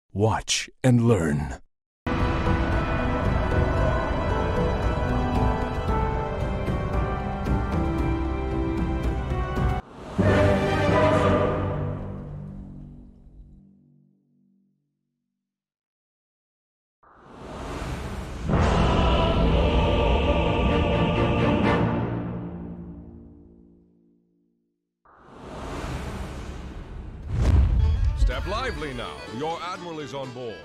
Watch and learn. Step lively now. Your admiral is on board.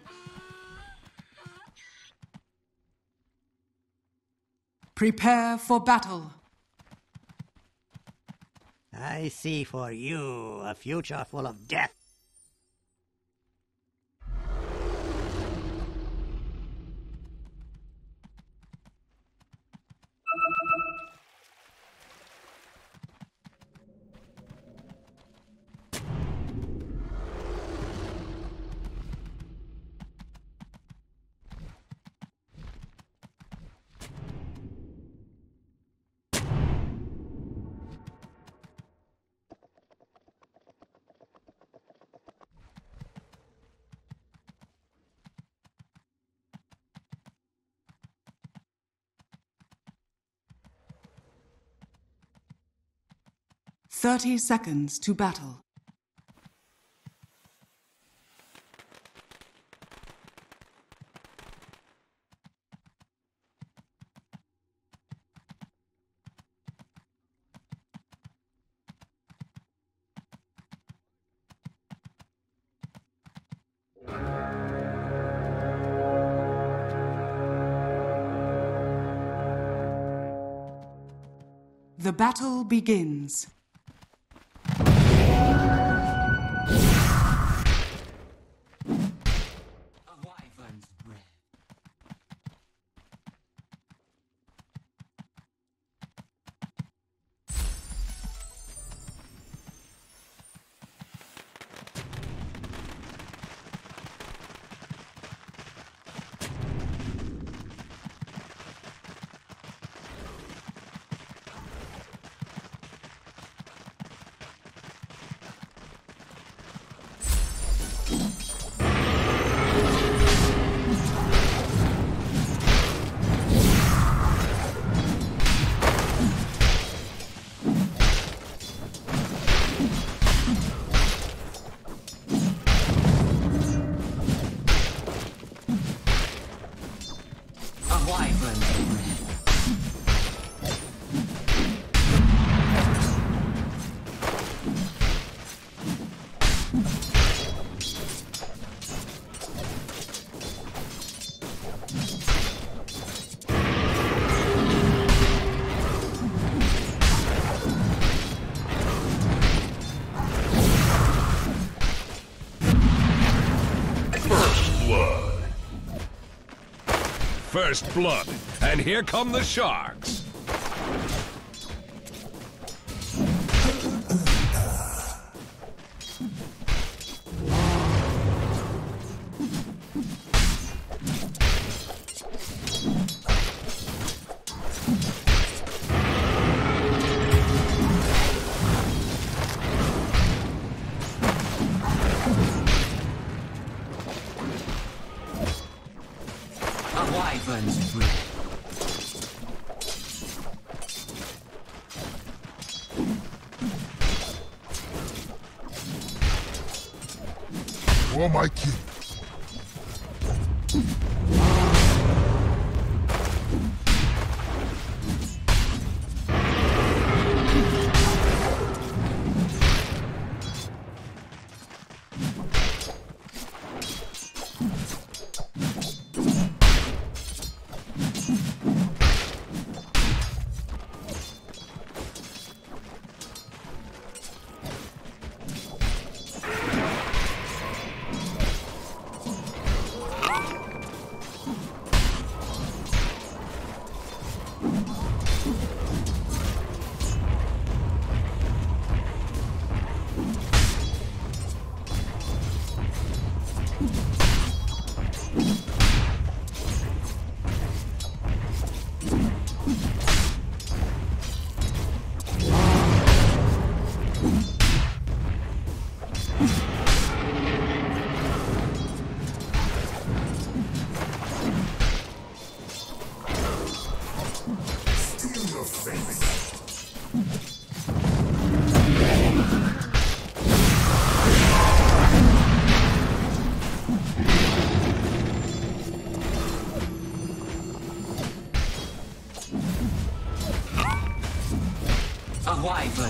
Prepare for battle. I see for you a future full of death. "30 seconds to battle. The battle begins. First blood, and here come the sharks. For my king.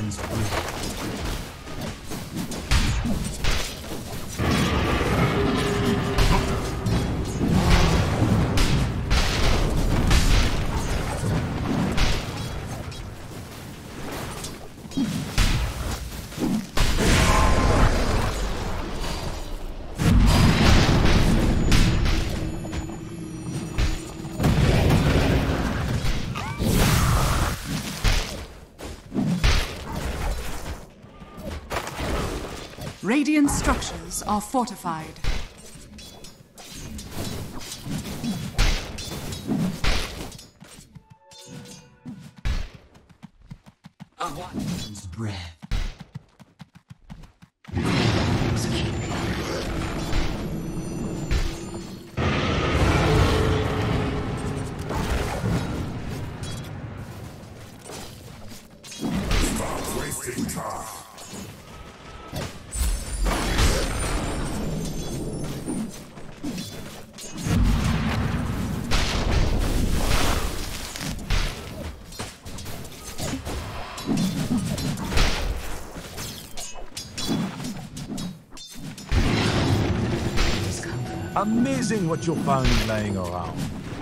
wyvern's breath. Radiant structures are fortified. A wyvern's breath. Stop wasting time. Amazing what you'll find laying around.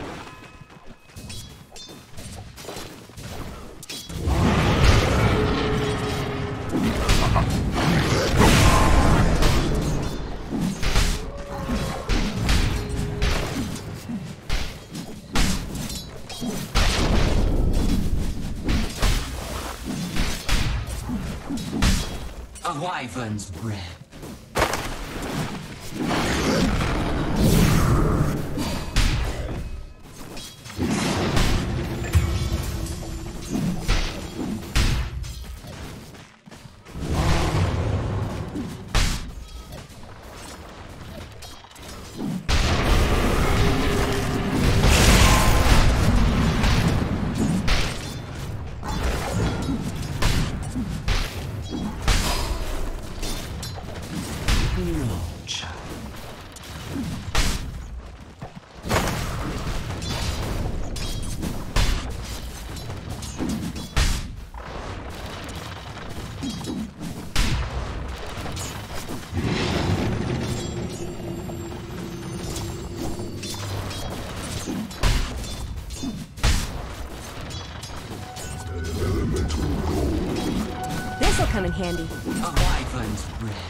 A wyvern's breath. This'll come in handy. A wyvern's breath.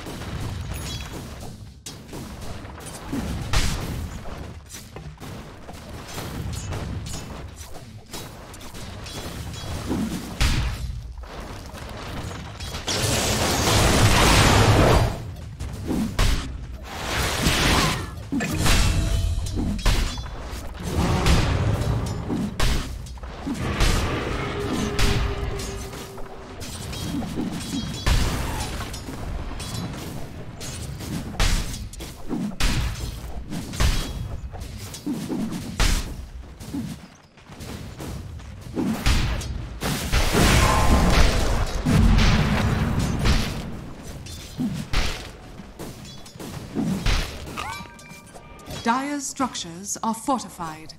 Dire's structures are fortified.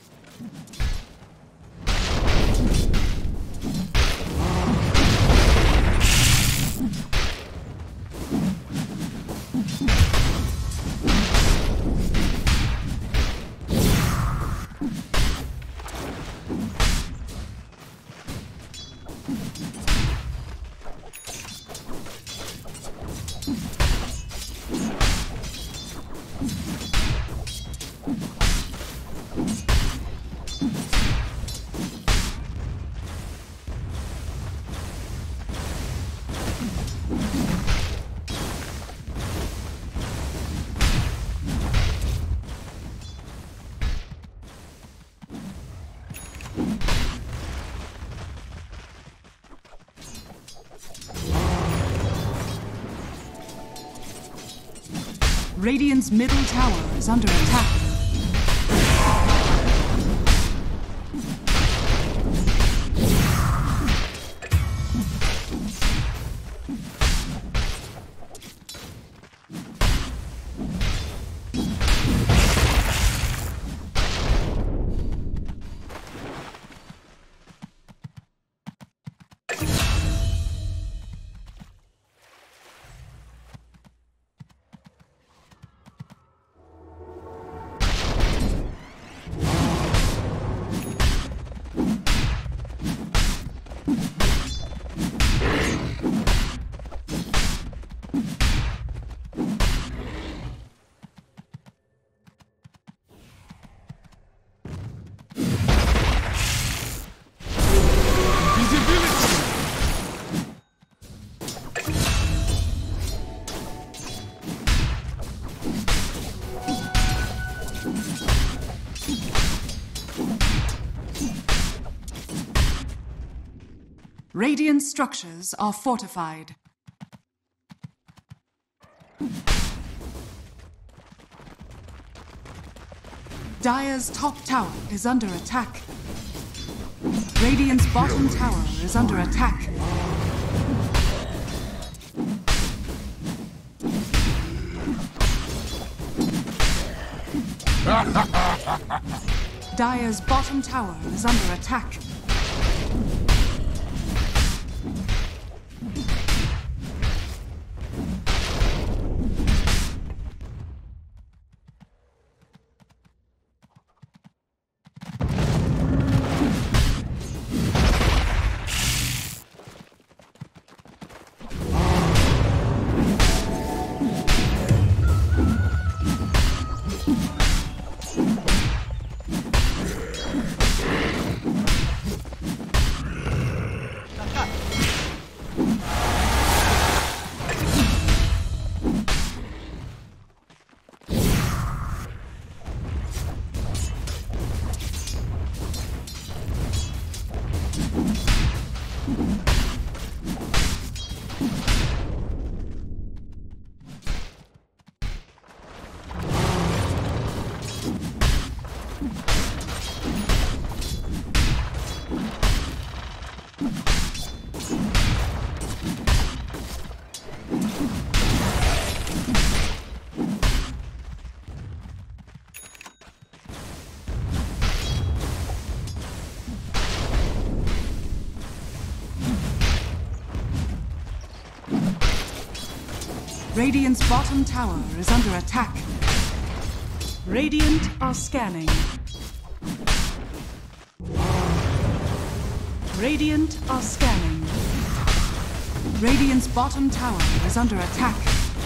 Radiant's middle tower is under attack. Radiant structures are fortified. Dire's top tower is under attack. Radiant's bottom tower is under attack. Dire's bottom tower is under attack. Radiant's bottom tower is under attack. Radiant are scanning. Radiant are scanning. Radiant's bottom tower is under attack.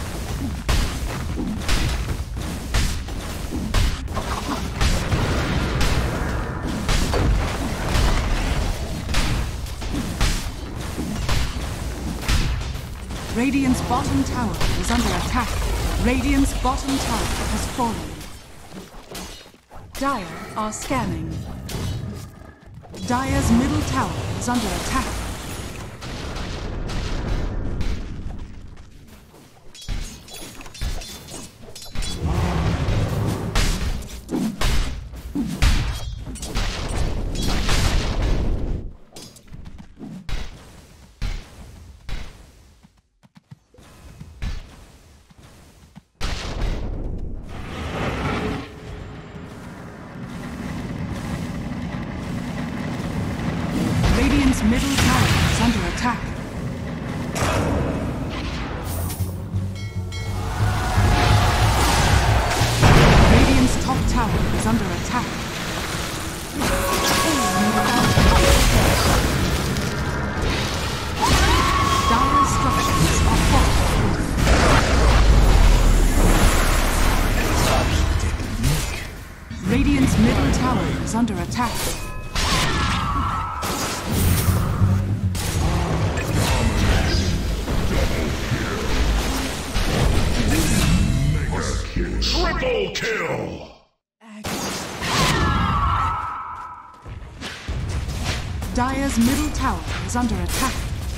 Radiant's bottom tower is under attack. Radiant's bottom tower has fallen. Dire are scanning. Dire's middle tower is under attack. Radiant's middle tower is under attack. Radiant's top tower is under attack. Dire's structures are fortified. Radiant's middle tower is under attack. Triple kill! Dire's middle tower is under attack.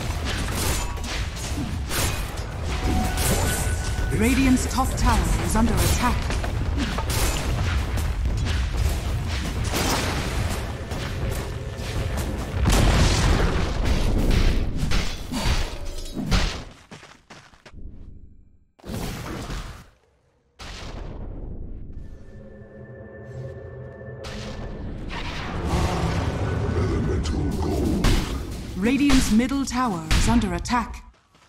Radiant's top tower is under attack. Radiant's middle tower is under attack.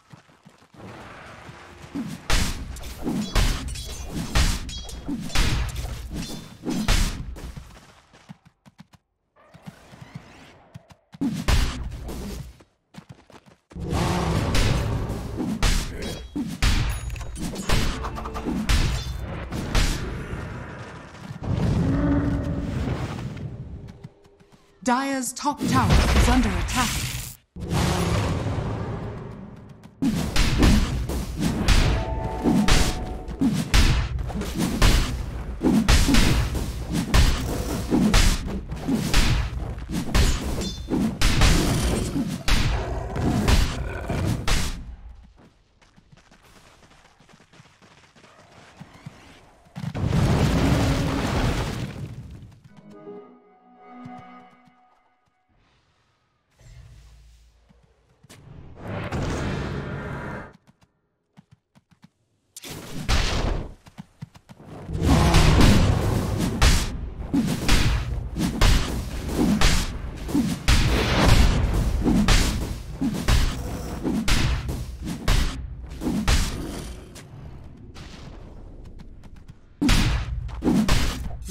Dire's top tower is under attack.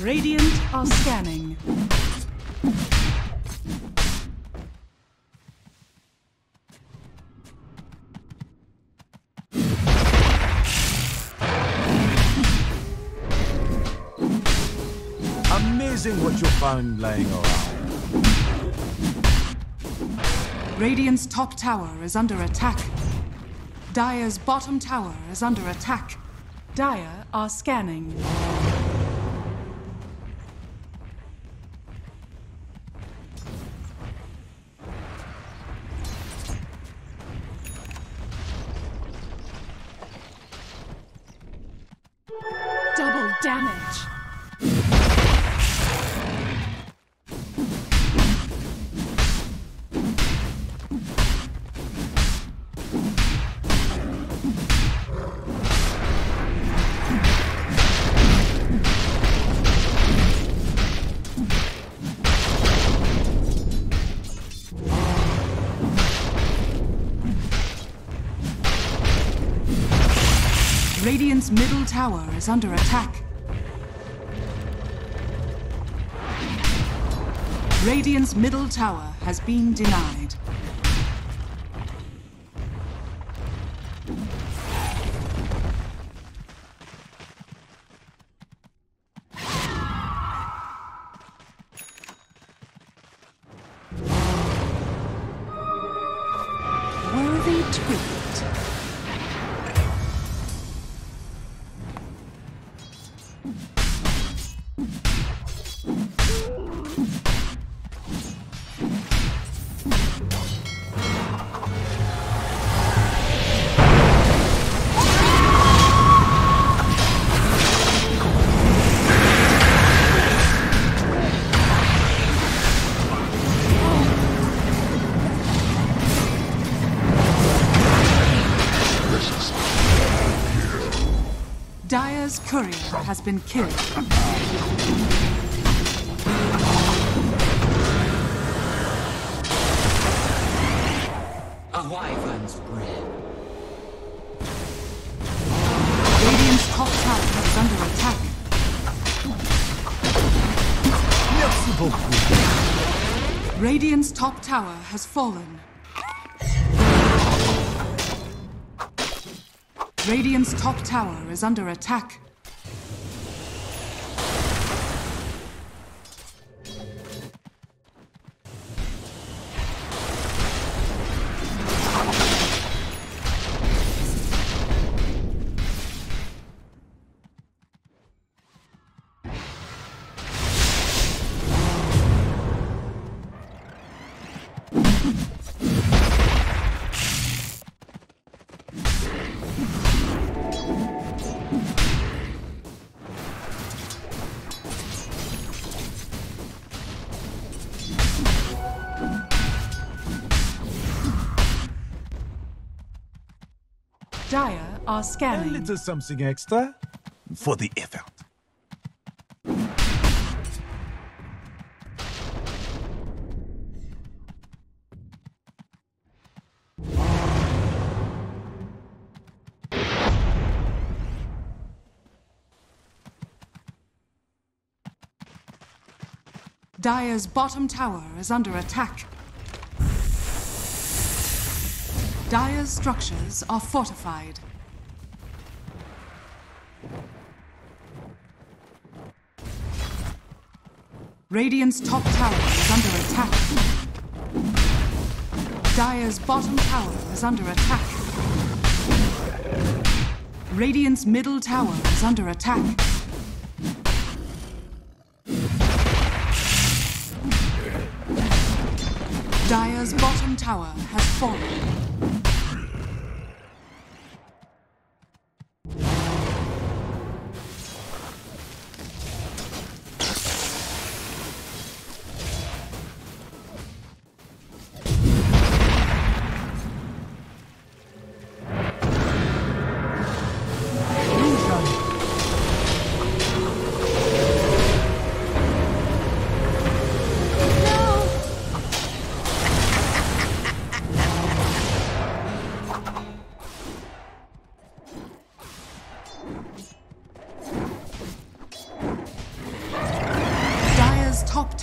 Radiant are scanning. Amazing what you found laying around. Radiant's top tower is under attack. Dire's bottom tower is under attack. Dire are scanning. Double damage. Radiant's middle tower is under attack. Radiant's middle tower has been denied. Worthy tribute. Dire's courier has been killed. A wyvern's breath. Radiant's top tower is under attack. Merci beaucoup. Radiant's top tower has fallen. Radiant's top tower is under attack. Dire are A scanning. little something extra for the effort. Dire's bottom tower is under attack. Dire's structures are fortified. Radiant's top tower is under attack. Dire's bottom tower is under attack. Radiant's middle tower is under attack. Dire's bottom tower has fallen.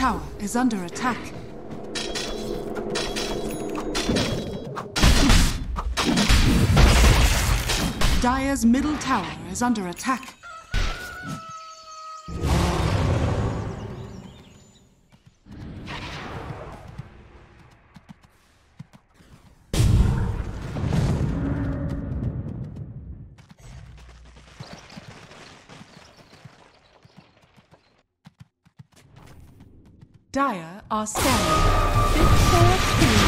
tower is under attack. Dire's middle tower is under attack. Dire are scanning.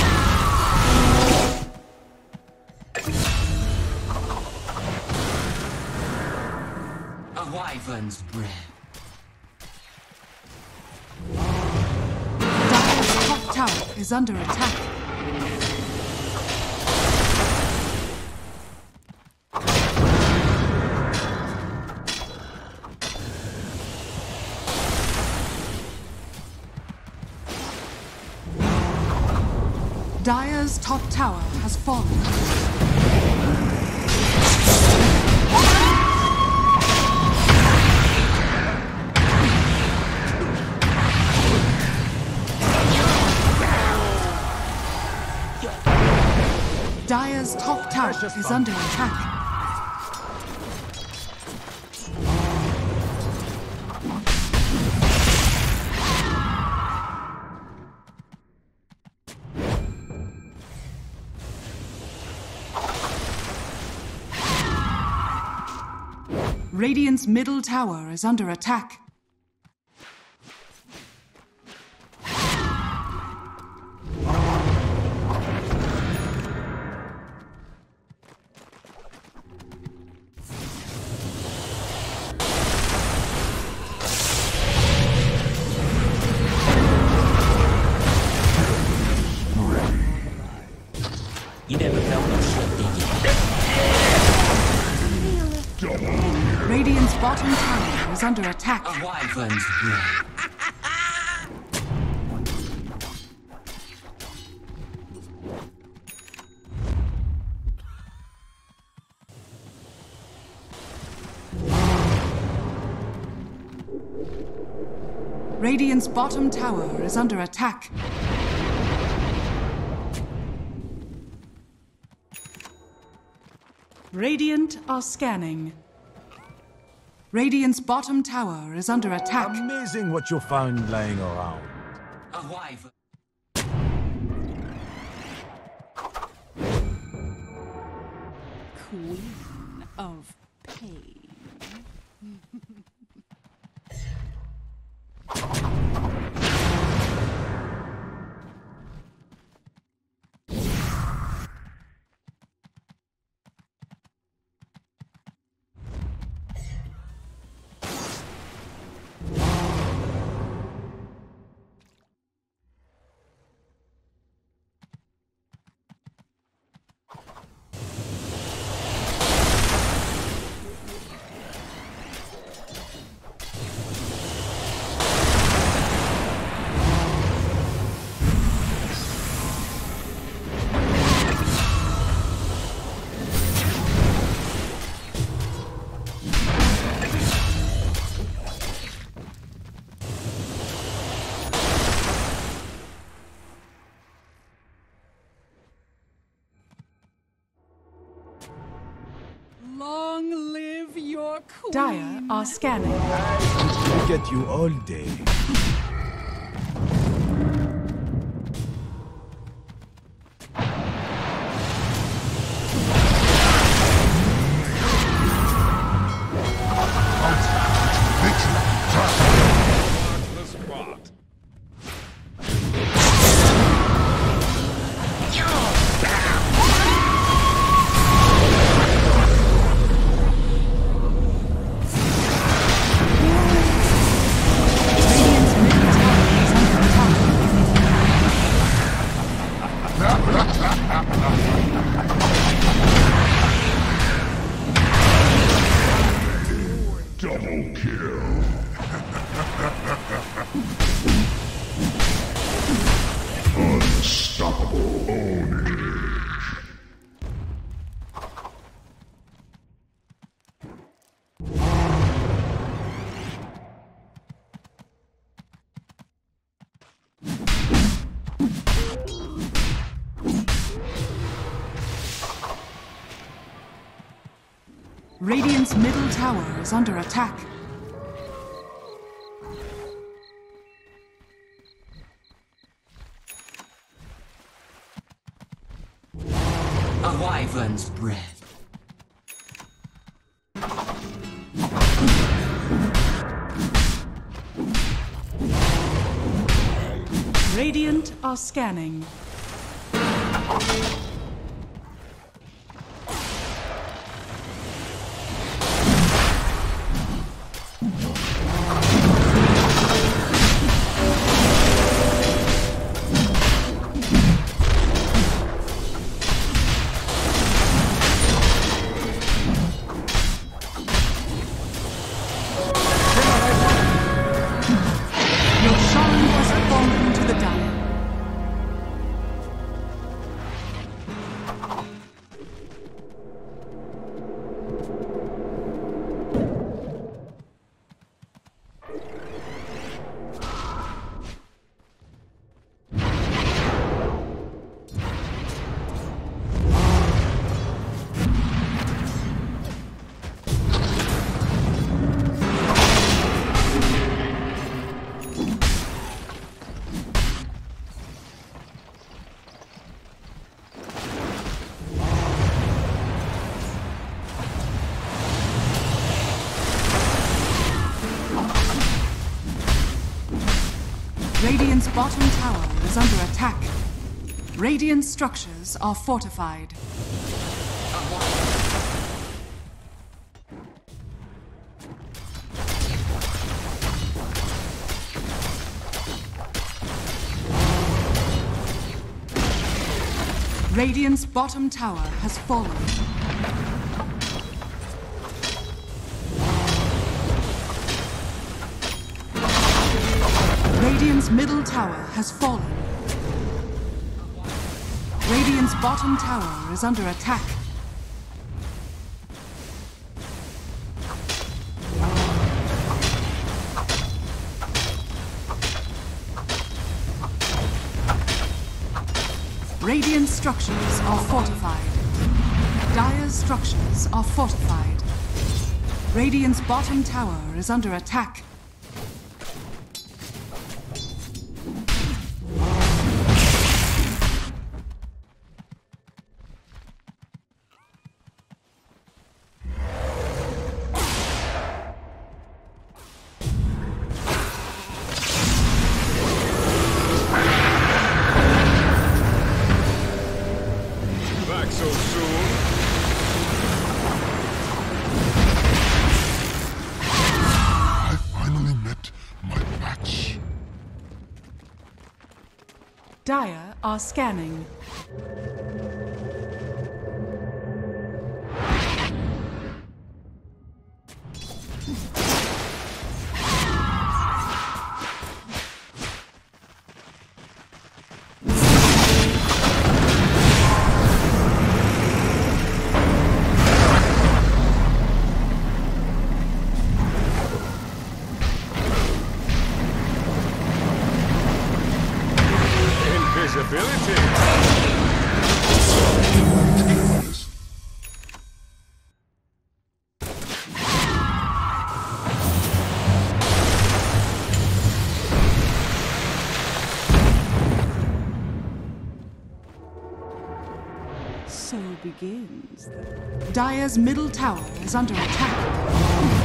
A wyvern's breath. Dire's top tower is under attack. Dire's top tower has fallen. Dire's top tower is under attack. Radiant's middle tower is under attack. You never felt no shit, did you? Radiant's bottom tower is under attack. A wyvern's breath. Radiant's bottom tower is under attack. Radiant are scanning. Radiant's bottom tower is under attack. Amazing what you'll find laying around. A wyvern. Queen of pain. Long live your queen. Dire are scanning. We'll get you all day. The spot. Double kill. Unstoppable ownage. Radiant's middle tower is under attack. A wyvern's breath. Radiant are scanning. Radiant's bottom tower is under attack. Radiant structures are fortified. Radiant's bottom tower has fallen. Radiant's middle tower has fallen. Radiant's bottom tower is under attack. Radiant structures are fortified. Dire's structures are fortified. Radiant's bottom tower is under attack. Dire are scanning. So begins. Dire's middle tower is under attack.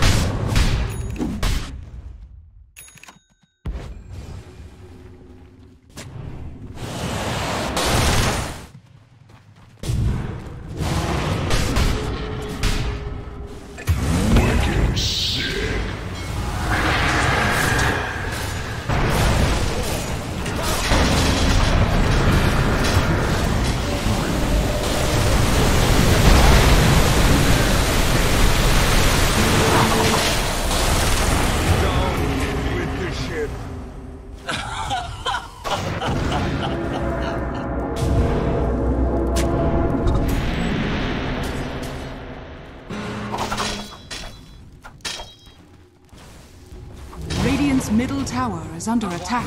Radiant's middle tower is under attack.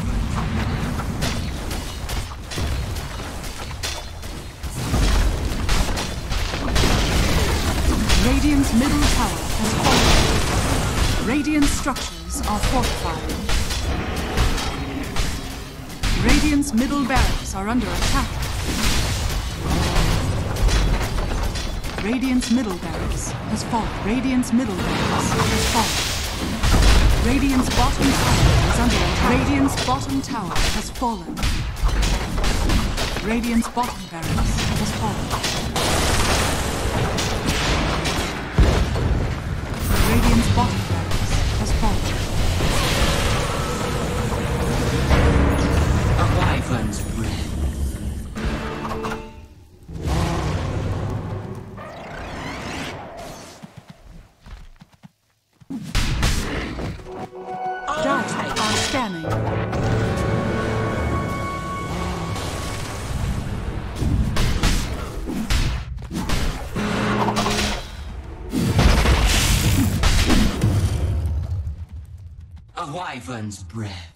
Radiant's middle tower has fallen. Radiant structures are fortified. Radiant's middle barracks are under attack. Radiant's middle barracks has fallen. Radiant's middle barracks has fallen. Radiant's bottom tower is under attack. Radiant's bottom tower has fallen. Radiant's bottom barracks has fallen. Radiant's bottom barracks has fallen. A wyvern's breath. Dacha are scanning. A wyvern's breath.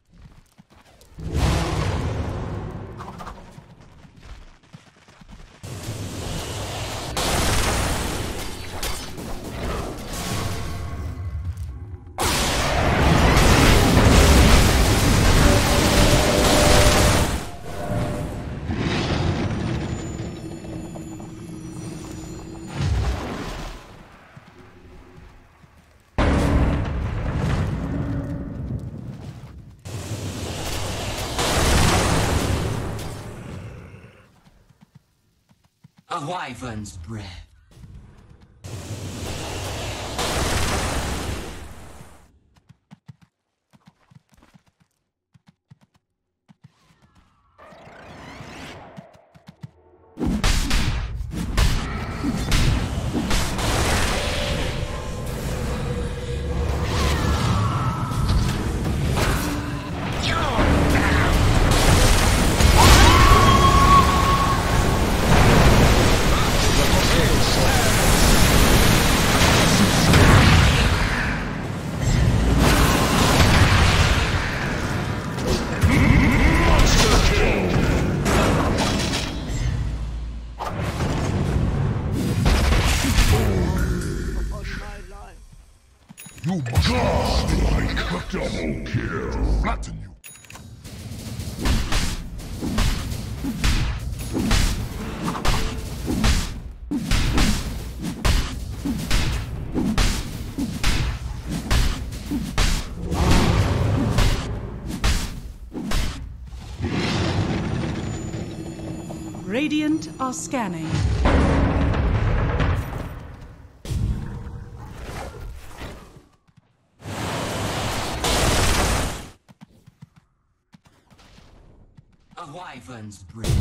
A wyvern's breath. You godlike double kill. Flatten you. Radiant are scanning. A wyvern's breath.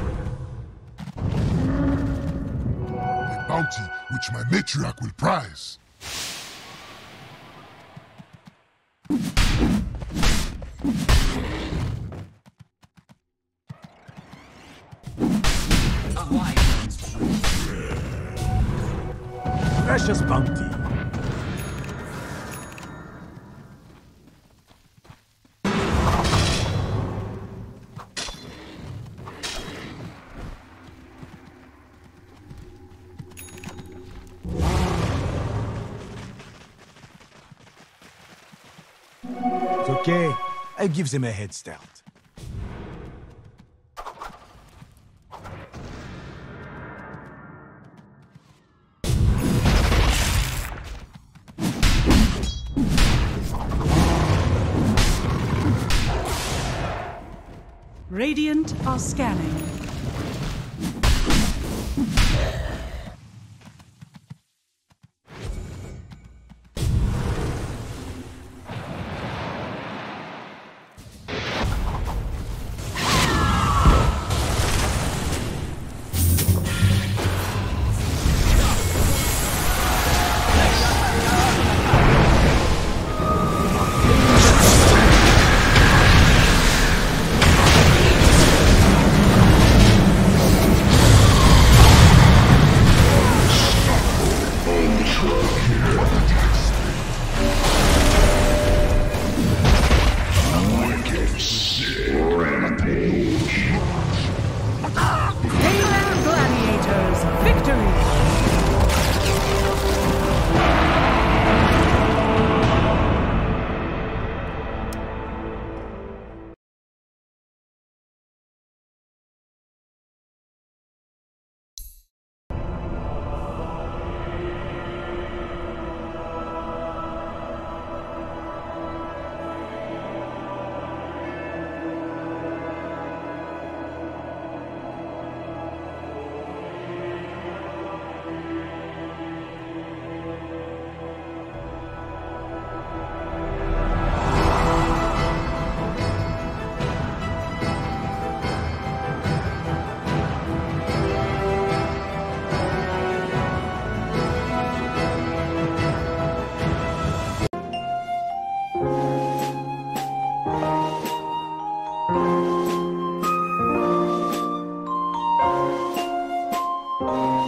A bounty which my matriarch will prize. A wyvern's breath. Precious bounty. It's okay. I give them a head start. Radiant are scanning.